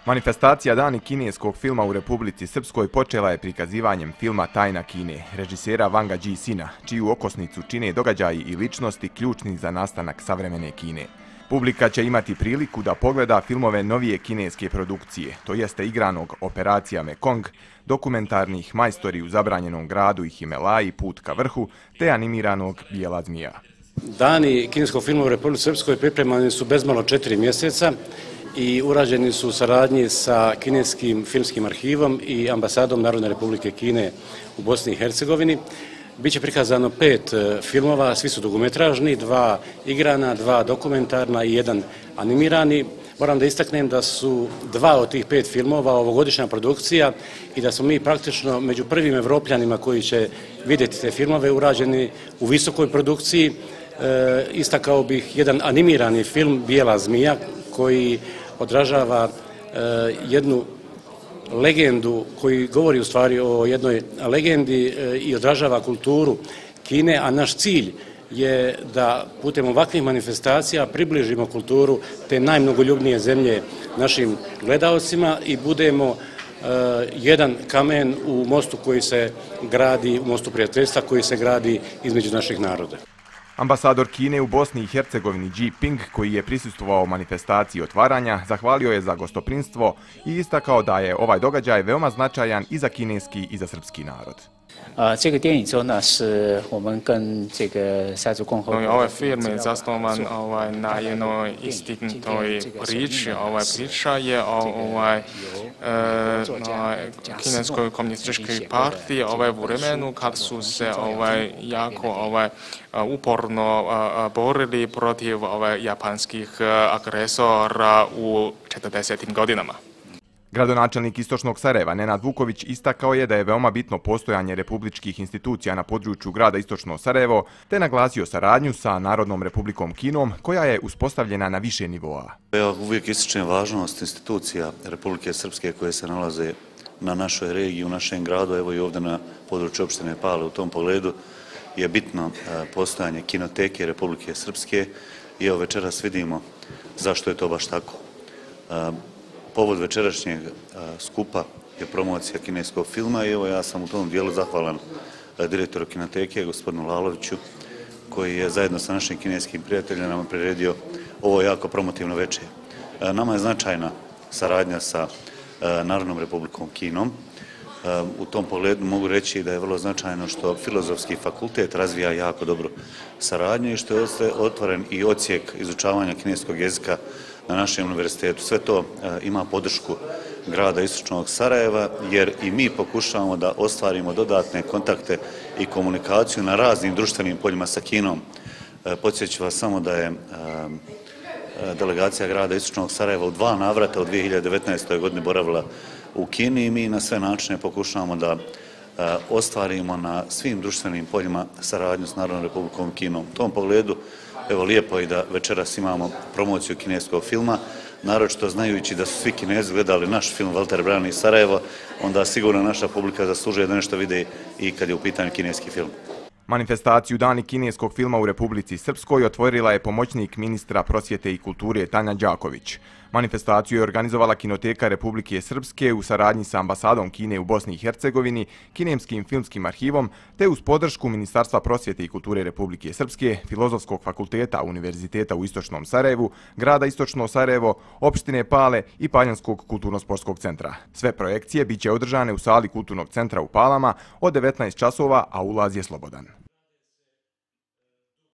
Manifestacija Dani kineskog filma u Republici Srpskoj počela je prikazivanjem filma Tajna Kine, režisera Wanga Ji-sina, čiju okosnicu čine događaji i ličnosti ključni za nastanak savremene Kine. Publika će imati priliku da pogleda filmove novije kineske produkcije, to jeste igranog Operacija Mekong, dokumentarnih Majstori u zabranjenom gradu i Himelaji, Put ka vrhu, te animiranog Bijela zmija. Dani kineskog filma u Republici Srpskoj pripremani su bezmalo 4 mjeseca i urađeni su u saradnji sa Kineskim filmskim arhivom i ambasadom Narodne Republike Kine u Bosni i Hercegovini. Biće prikazano 5 filmova, svi su dugometražni, 2 igrana, 2 dokumentarna i 1 animirani. Moram da istaknem da su 2 od tih 5 filmova ovogodišnja produkcija i da smo mi praktično među prvim Evropljanima koji će vidjeti te filmove urađeni u visokoj produkciji. Istakao bih jedan animirani film Bijela zmija koji odražava jednu legendu, koji govori u stvari o jednoj legendi i odražava kulturu Kine, a naš cilj je da putem ovakvih manifestacija približimo kulturu te najmnogoljubnije zemlje našim gledaocima i budemo jedan kamen u mostu koji se gradi, u mostu prijateljstva koji se gradi između naših naroda. Ambasador Kine u Bosni i Hercegovini Ji Ping, koji je prisustvovao manifestaciji otvaranja, zahvalio je za gostoprinstvo i istakao da je ovaj događaj veoma značajan i za kineski i za srpski narod. Ovaj film je zasnovan na jednoj istinitoj priči. Priča je o kineskoj komunističkoj partiji u vremenu kad su se jako uporno borili protiv japanskih agresora u 40. godinama. Gradonačelnik Istočnog Sarajeva Nenad Vuković istakao je da je veoma bitno postojanje republičkih institucija na području grada Istočno Sarajevo, te naglasio saradnju sa Narodnom Republikom Kinom, koja je uspostavljena na više nivoa. Ja uvijek ističem važnost institucija Republike Srpske koje se nalaze na našoj regiji, u našem gradu, evo i ovdje na području opštine Pale. U tom pogledu je bitno postojanje kinoteke Republike Srpske i evo večeras vidimo zašto je to baš tako. Povod večerašnjeg skupa je promocija kineskog filma i evo ja sam u tom dijelu zahvalan direktoru kinoteke, gospodinu Laloviću, koji je zajedno sa našim kineskim prijateljima priredio ovo jako promotivno večer. Nama je značajna saradnja sa Narodnom Republikom Kinom. U tom pogledu mogu reći da je vrlo značajno što Filozofski fakultet razvija jako dobru saradnju i što je otvoren i odsjek izučavanja kineskog jezika na našem univerzitetu. Sve to ima podršku grada Istočnog Sarajeva, jer i mi pokušavamo da ostvarimo dodatne kontakte i komunikaciju na raznim društvenim poljima sa Kinom. Podsjećam vas samo da je delegacija grada Istočnog Sarajeva u 2 navrata u 2019. godini boravila u Kini i mi na sve načine pokušavamo da ostvarimo na svim društvenim poljima saradnju s Narodnom Republikom Kinom. U tom pogledu, evo lijepo je da večeras imamo promociju kineskog filma, naročito znajući da su svi Kinezi gledali naš film Valter brani iz Sarajevo, onda sigurno naša publika zaslužuje da nešto vide i kad je u pitanju kineski film. Manifestaciju Dani kineskog filma u Republici Srpskoj otvorila je pomoćnik ministra prosvjete i kulture Tanja Đaković. Manifestaciju je organizovala Kinoteka Republike Srpske u saradnji sa ambasadom Kine u Bosni i Hercegovini, Kineskim filmskim arhivom, te uz podršku Ministarstva prosvjete i kulture Republike Srpske, Filozofskog fakulteta Univerziteta u Istočnom Sarajevu, grada Istočno Sarajevo, opštine Pale i Paljanskog kulturno-sportskog centra. Sve projekcije biće održane u sali Kulturnog centra u Palama od 19 časova, a ulaz je slobodan.